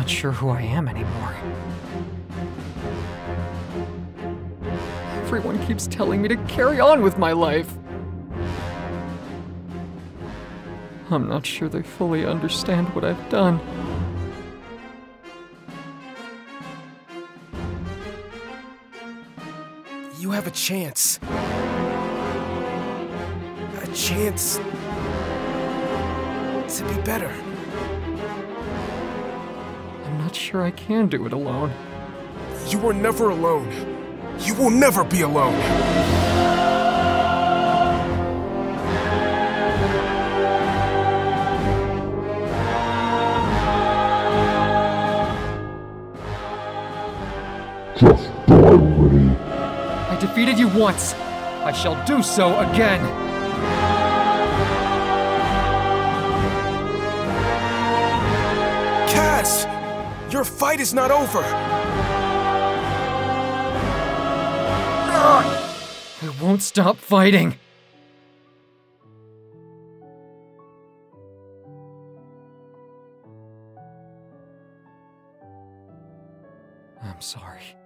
not sure who I am anymore. Everyone keeps telling me to carry on with my life. I'm not sure they fully understand what I've done. You have a chance. A chance to be better. I'm not sure I can do it alone. You were never alone. You will never be alone. Just die already. I defeated you once. I shall do so again. Kaz! Your fight is not over! I won't stop fighting. I'm sorry.